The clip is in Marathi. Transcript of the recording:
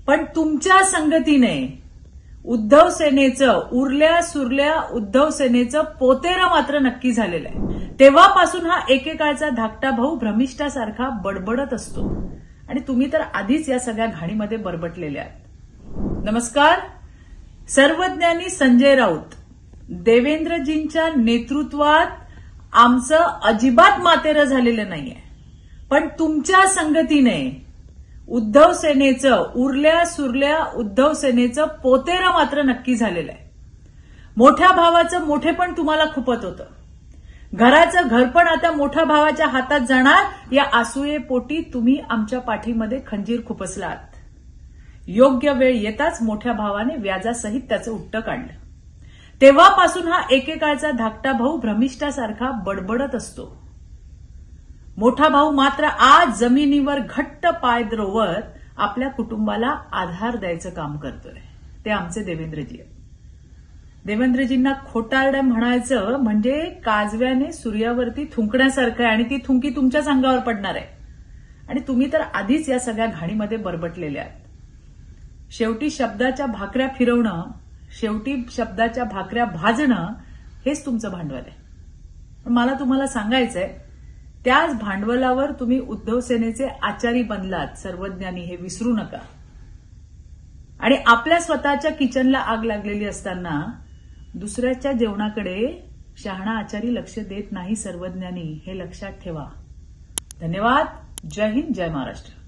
पण तुमच्या संगतीने उद्धव सेनेचं उरल्या सुरल्या उद्धव सेनेचं पोतेरं मात्र नक्की झालेलं आहे. तेव्हापासून हा एकेकाळचा धाकटा भाऊ भ्रमिष्ठासारखा बडबडत असतो आणि तुम्ही तर आधीच या सगळ्या घाणीमध्ये बरबटलेले आहात. नमस्कार. सर्वज्ञानी संजय राऊत, देवेंद्रजींच्या नेतृत्वात आमचं अजिबात मातेरं झालेलं नाहीये, पण तुमच्या संगतीने उद्धव सेनेचं उरल्या सुरल्या उद्धव सेनेचं पोतेरं मात्र नक्की झालेलं आहे. मोठ्या भावाचं मोठेपण तुम्हाला खुपत होतं. घराचं घरपण आता मोठ्या भावाच्या हातात जाणार या असूयेपोटी तुम्ही आमच्या पाठीमध्ये खंजीर खुपसलात. योग्य वेळ येताच मोठ्या भावाने व्याजासहित त्याचं उट्ट काढलं. तेव्हापासून हा एकेकाळचा धाकटा भाऊ भ्रमिष्ठासारखा बडबडत असतो. मोठा भाऊ मात्र आज जमिनीवर घट्ट पाय रोवत आपल्या कुटुंबाला आधार द्यायचं काम करतोय. ते आमचे देवेंद्रजी आहेत. देवेंद्रजींना खोटारडं म्हणायचं म्हणजे काजव्याने सूर्यावरती थुंकण्यासारखं आहे आणि ती थुंकी तुमच्याच अंगावर पडणार आहे. आणि तुम्ही तर आधीच या सगळ्या घाणीमध्ये बरबटलेले आहात. शेवटी शब्दाच्या भाकऱ्या फिरवणं, शेवटी शब्दाच्या भाकऱ्या भाजणं हेच तुमचं भांडवल आहे. पण मला तुम्हाला सांगायचंय, त्याच भांडवलावर तुम्ही उद्धव सेनेचे आचारी बनलात. सर्वज्ञानी हे विसरू नका. आणि आपल्या स्वतःच्या किचनला आग लागलेली असताना दुसऱ्याच्या जेवणाकडे शहाणा आचारी लक्ष देत नाही. सर्वज्ञानी हे लक्षात ठेवा. धन्यवाद. जय हिंद, जय महाराष्ट्र.